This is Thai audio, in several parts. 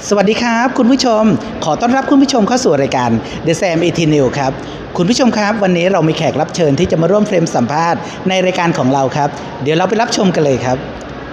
สวัสดีครับคุณผู้ชมขอต้อนรับคุณผู้ชมเข้าสู่รายการ The Sam 18 New ครับคุณผู้ชมครับวันนี้เรามีแขกรับเชิญที่จะมาร่วมเฟรมสัมภาษณ์ในรายการของเราครับเดี๋ยวเราไปรับชมกันเลยครับ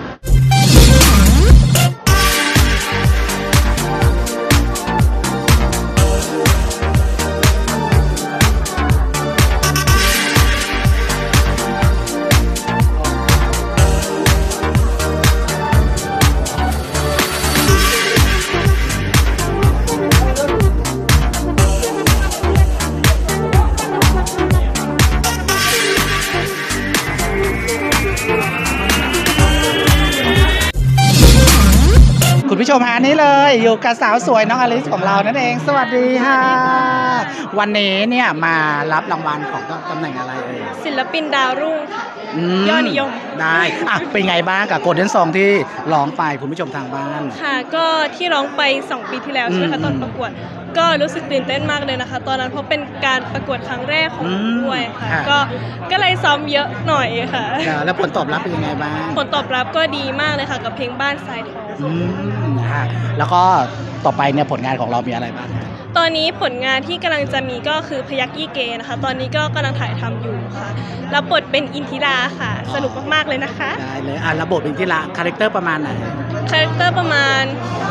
คุณผู้ชมหานี้เลยอยู่กับสาวสวยน้องอลิซของเรานั่นเองสวัสดีค่ะวันนี้เนี่ยมารับรางวัลของตำแหน่งอะไรเอ่ยศิลปินดาวรุ่งค่ะยอดนิยมได้เป็นไงบ้างกับโกลเด้นซองที่ร้องไปคุณผู้ชมทางบ้านค่ะก็ที่ร้องไป2 ปีที่แล้วใช่ไหมคะตอนประกวดก็รู้สึกตื่นเต้นมากเลยนะคะตอนนั้นเพราะเป็นการประกวดครั้งแรกของด้วยค่ะก็เลยซ้อมเยอะหน่อยค่ะแล้วผลตอบรับเป็นยังไงบ้างผลตอบรับก็ดีมากเลยค่ะกับเพลงบ้านทรายทองแล้วก็ต่อไปเนี่ยผลงานของเรามีอะไรบ้างตอนนี้ผลงานที่กำลังจะมีก็คือพยัคฆ์ยี่เกนะคะตอนนี้ก็กำลังถ่ายทำอยู่ค่ะรับบทเป็นอินทิราค่ะสนุกมากๆเลยนะคะได้เลยรับบทเป็นอินทิราคาแรคเตอร์ประมาณไหนคาแรคเตอร์ประมาณ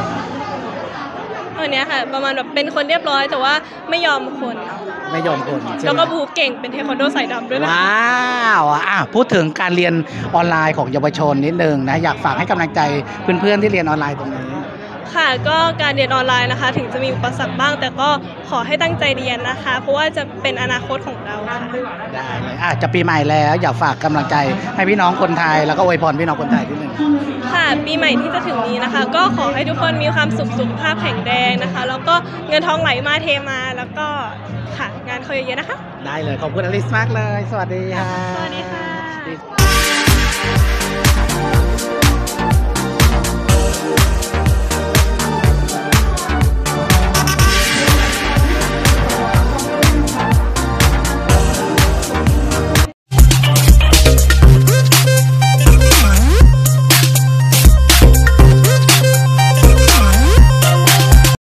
เนี้ยค่ะประมาณแบบเป็นคนเรียบร้อยแต่ว่าไม่ยอมคนแล้วก็บูเก่งเป็นเทควันโดสายดำด้วยนะว้าวพูดถึงการเรียนออนไลน์ของเยาวชนนิดนึงนะอยากฝากให้กำลังใจเพื่อนๆที่เรียนออนไลน์ตรงนี้ค่ะก็การเรียนออนไลน์นะคะถึงจะมีอุปสรรคบ้างแต่ก็ขอให้ตั้งใจเรียนนะคะเพราะว่าจะเป็นอนาคตของเราค่ะได้เลยจะปีใหม่แล้วอยากฝากกำลังใจให้พี่น้องคนไทยแล้วก็อวยพรพี่น้องคนไทยนิดนึงค่ะปีใหม่ที่จะถึงนี้นะคะก็ขอให้ทุกคนมีความสุขภาพแข็งแรงนะคะแล้วก็เงินทองไหลมาเทมาแล้วก็ค่ะงานเขาเยอะๆนะคะได้เลยขอบคุณอลิซมากเลยสวัสดีค่ะสวัสดีค่ะ